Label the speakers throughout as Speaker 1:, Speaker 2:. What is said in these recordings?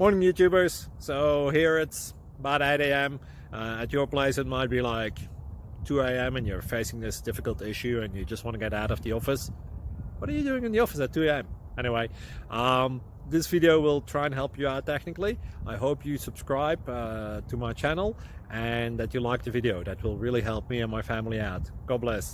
Speaker 1: Morning YouTubers. So here it's about 8 a.m. At your place it might be like 2 a.m. and you're facing this difficult issue and you just want to get out of the office. What are you doing in the office at 2 a.m.? Anyway, this video will try and help you out technically. I hope you subscribe to my channel and that you like the video. That will really help me and my family out. God bless.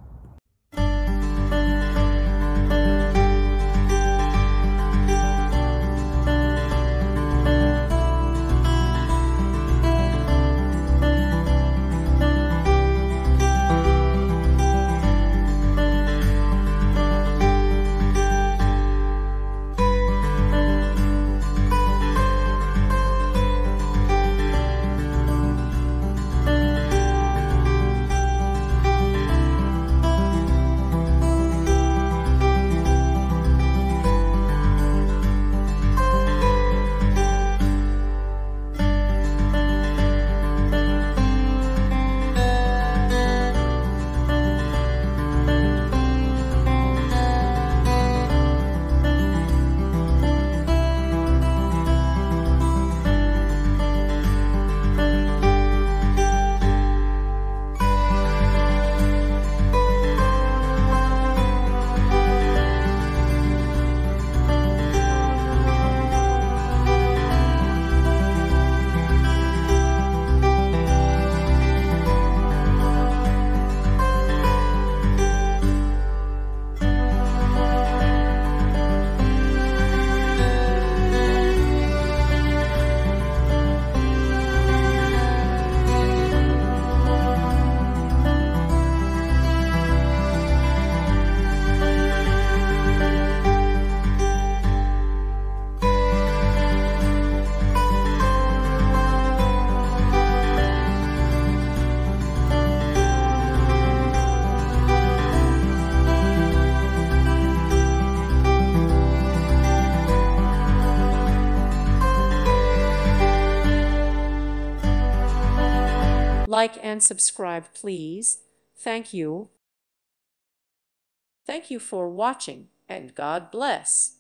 Speaker 2: Like and subscribe, please. Thank you. Thank you for watching, and God bless.